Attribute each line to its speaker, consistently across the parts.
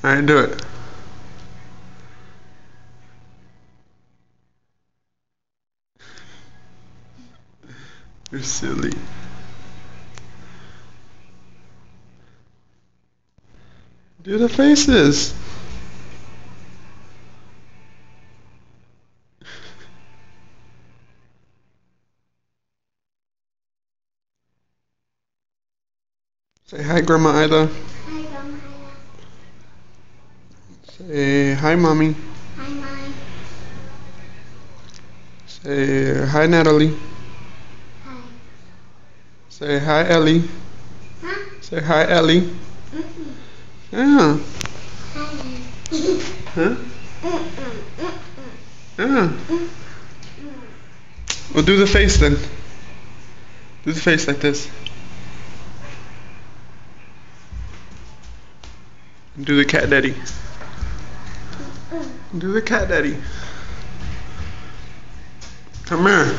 Speaker 1: Alright, do it. You're silly. Do the faces. Say hi, Grandma Ida.
Speaker 2: Hi, Grandma Ida.
Speaker 1: Say hi, Mommy.
Speaker 2: Hi, Mommy.
Speaker 1: Say hi, Natalie.
Speaker 2: Hi.
Speaker 1: Say hi, Ellie.
Speaker 2: Huh?
Speaker 1: Say hi, Ellie.
Speaker 2: Mm-mm.
Speaker 1: Yeah.
Speaker 2: Hi.
Speaker 1: Huh?
Speaker 2: Mm-mm.
Speaker 1: Yeah.
Speaker 2: Mm-mm.
Speaker 1: Well, do the face then. Do the face like this. Do the cat daddy. Do the cat daddy. Come here.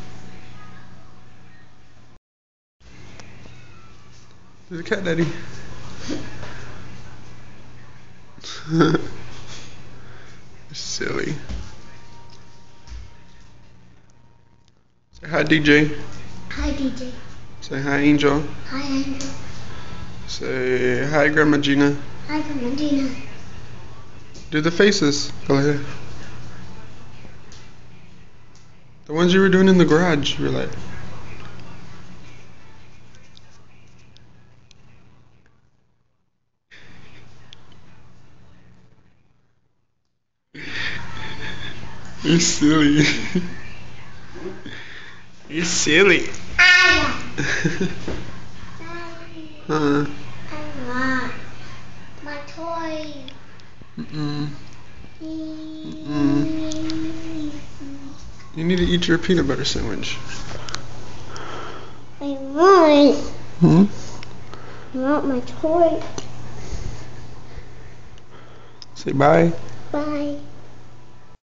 Speaker 1: Do the cat daddy. You're silly. Say hi, DJ.
Speaker 2: Hi, DJ.
Speaker 1: Say hi, Angel.
Speaker 2: Hi, Angel.
Speaker 1: Say hi, Grandma Gina.
Speaker 2: Hi, Grandma Gina.
Speaker 1: Do the faces. Go ahead. The ones you were doing in the garage. You were like. You're silly. You're silly. Huh?
Speaker 2: I want my toy.
Speaker 1: Mm-mm. You need to eat your peanut butter sandwich.
Speaker 2: I want.
Speaker 1: Hmm?
Speaker 2: I want my toy.
Speaker 1: Say bye.
Speaker 2: Bye.